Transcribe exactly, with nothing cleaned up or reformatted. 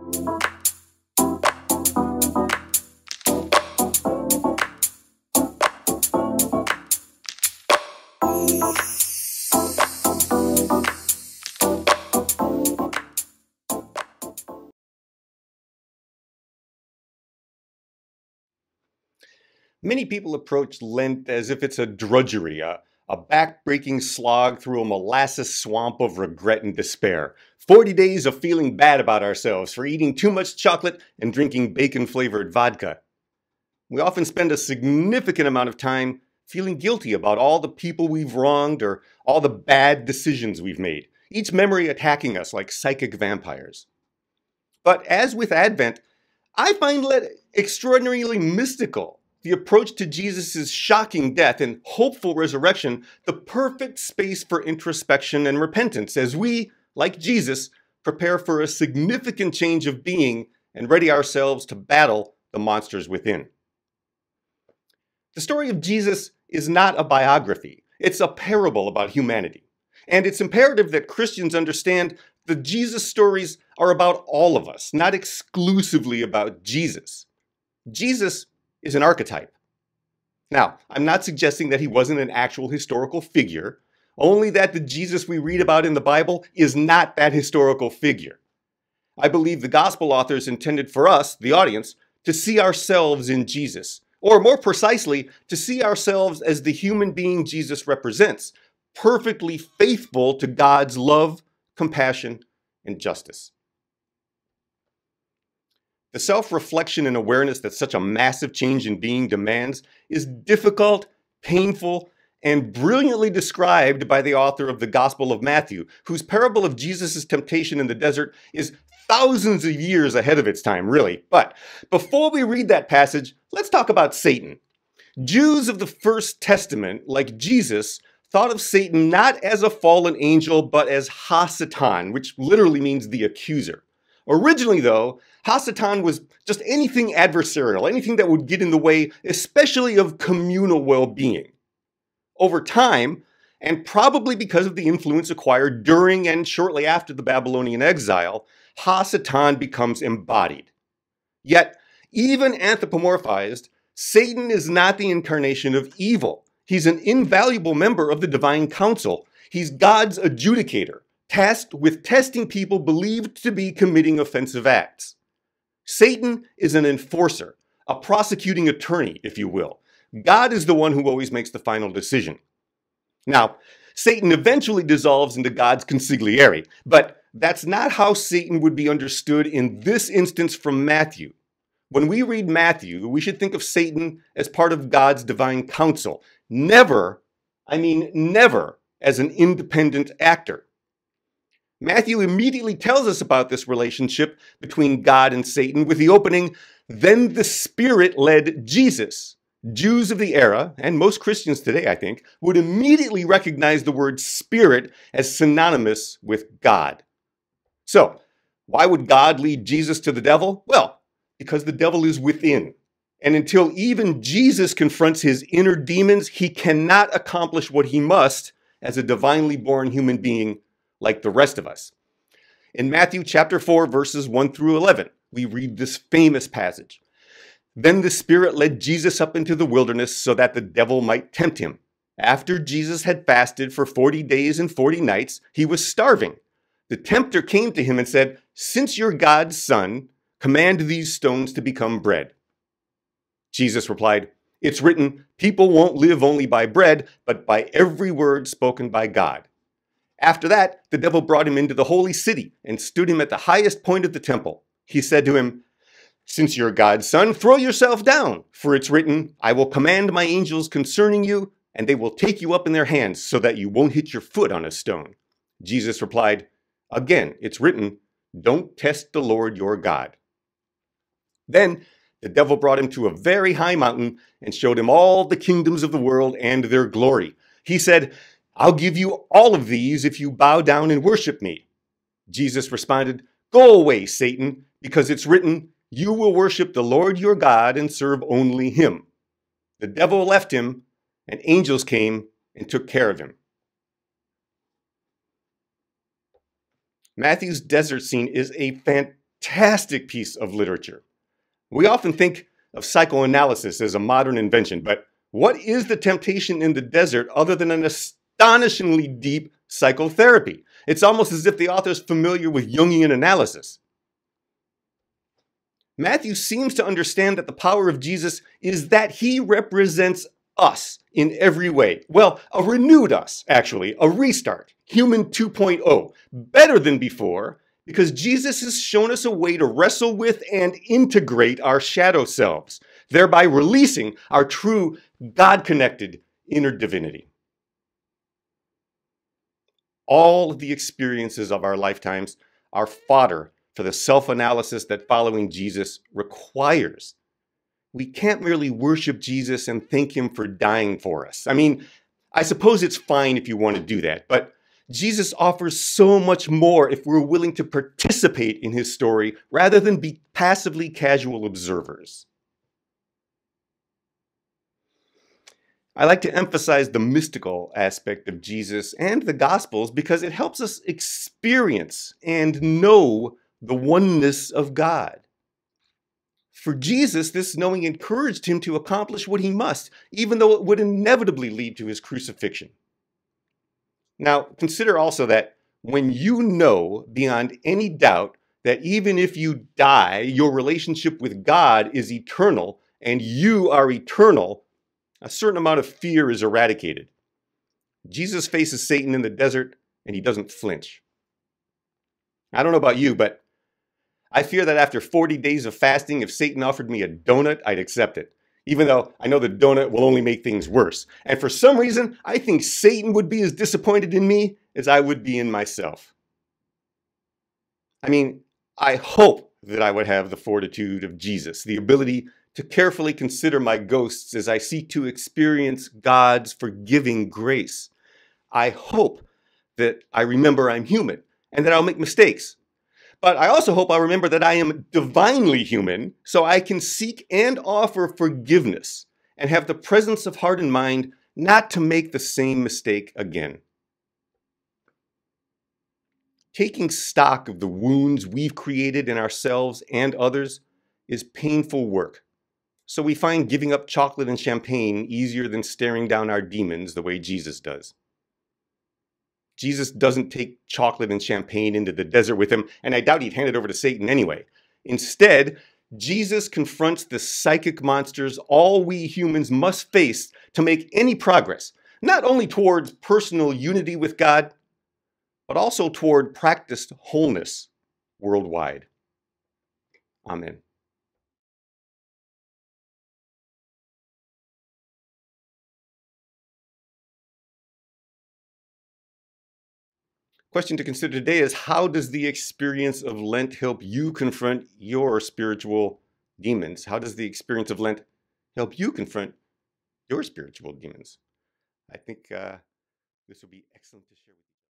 Many people approach Lent as if it's a drudgery, a, a back-breaking slog through a molasses swamp of regret and despair. forty days of feeling bad about ourselves for eating too much chocolate and drinking bacon-flavored vodka. We often spend a significant amount of time feeling guilty about all the people we've wronged or all the bad decisions we've made, each memory attacking us like psychic vampires. But as with Advent, I find Lent extraordinarily mystical. The approach to Jesus' shocking death and hopeful resurrection, the perfect space for introspection and repentance as we, like Jesus, prepare for a significant change of being and ready ourselves to battle the monsters within. The story of Jesus is not a biography. It's a parable about humanity. And it's imperative that Christians understand the Jesus stories are about all of us, not exclusively about Jesus. Jesus is an archetype. Now, I'm not suggesting that he wasn't an actual historical figure, only that the Jesus we read about in the Bible is not that historical figure. I believe the gospel authors intended for us, the audience, to see ourselves in Jesus, or more precisely, to see ourselves as the human being Jesus represents, perfectly faithful to God's love, compassion, and justice. The self-reflection and awareness that such a massive change in being demands is difficult, painful, and brilliantly described by the author of the Gospel of Matthew, whose parable of Jesus' temptation in the desert is thousands of years ahead of its time, really. But before we read that passage, let's talk about Satan. Jews of the First Testament, like Jesus, thought of Satan not as a fallen angel, but as Ha-Satan, which literally means the accuser. Originally, though, Ha-Satan was just anything adversarial, anything that would get in the way, especially of communal well-being. Over time, and probably because of the influence acquired during and shortly after the Babylonian exile, Ha-Satan becomes embodied. Yet, even anthropomorphized, Satan is not the incarnation of evil. He's an invaluable member of the divine council. He's God's adjudicator, tasked with testing people believed to be committing offensive acts. Satan is an enforcer, a prosecuting attorney, if you will. God is the one who always makes the final decision. Now, Satan eventually dissolves into God's consigliere, but that's not how Satan would be understood in this instance from Matthew. When we read Matthew, we should think of Satan as part of God's divine council, never, I mean never, as an independent actor. Matthew immediately tells us about this relationship between God and Satan with the opening, "Then the Spirit led Jesus." Jews of the era, and most Christians today, I think, would immediately recognize the word Spirit as synonymous with God. So, why would God lead Jesus to the devil? Well, because the devil is within. And until even Jesus confronts his inner demons, he cannot accomplish what he must as a divinely born human being like the rest of us. In Matthew chapter four, verses one through eleven, we read this famous passage. "Then the Spirit led Jesus up into the wilderness so that the devil might tempt him. After Jesus had fasted for forty days and forty nights, he was starving. The tempter came to him and said, 'Since you're God's son, command these stones to become bread.' Jesus replied, 'It's written, people won't live only by bread, but by every word spoken by God.' After that, the devil brought him into the holy city and stood him at the highest point of the temple. He said to him, 'Since you're God's son, throw yourself down, for it's written, I will command my angels concerning you, and they will take you up in their hands so that you won't hit your foot on a stone.' Jesus replied, 'Again, it's written, don't test the Lord your God.' Then the devil brought him to a very high mountain and showed him all the kingdoms of the world and their glory. He said, 'I'll give you all of these if you bow down and worship me.' Jesus responded, 'Go away, Satan, because it's written, you will worship the Lord your God and serve only him.' The devil left him, and angels came and took care of him." Matthew's desert scene is a fantastic fantastic piece of literature. We often think of psychoanalysis as a modern invention, but what is the temptation in the desert other than an astonishingly deep psychotherapy? It's almost as if the author is familiar with Jungian analysis. Matthew seems to understand that the power of Jesus is that he represents us in every way. Well, a renewed us, actually, a restart, human two point oh, better than before, because Jesus has shown us a way to wrestle with and integrate our shadow selves, thereby releasing our true God-connected inner divinity. All of the experiences of our lifetimes are fodder for the self-analysis that following Jesus requires. We can't merely worship Jesus and thank him for dying for us. I mean, I suppose it's fine if you want to do that, but Jesus offers so much more if we're willing to participate in his story rather than be passively casual observers. I like to emphasize the mystical aspect of Jesus and the Gospels because it helps us experience and know the oneness of God. For Jesus, this knowing encouraged him to accomplish what he must, even though it would inevitably lead to his crucifixion. Now, consider also that when you know beyond any doubt that even if you die, your relationship with God is eternal and you are eternal, a certain amount of fear is eradicated. Jesus faces Satan in the desert and he doesn't flinch. I don't know about you, but I fear that after forty days of fasting, if Satan offered me a donut, I'd accept it, even though I know the donut will only make things worse. And for some reason, I think Satan would be as disappointed in me as I would be in myself. I mean, I hope that I would have the fortitude of Jesus, the ability to carefully consider my ghosts as I seek to experience God's forgiving grace. I hope that I remember I'm human and that I'll make mistakes. But I also hope I'll remember that I am divinely human so I can seek and offer forgiveness and have the presence of heart and mind not to make the same mistake again. Taking stock of the wounds we've created in ourselves and others is painful work. So we find giving up chocolate and champagne easier than staring down our demons the way Jesus does. Jesus doesn't take chocolate and champagne into the desert with him, and I doubt he'd hand it over to Satan anyway. Instead, Jesus confronts the psychic monsters all we humans must face to make any progress, not only towards personal unity with God, but also toward practiced wholeness worldwide. Amen. Question to consider today is, how does the experience of Lent help you confront your spiritual demons? How does the experience of Lent help you confront your spiritual demons? I think uh, this will be excellent to share with you.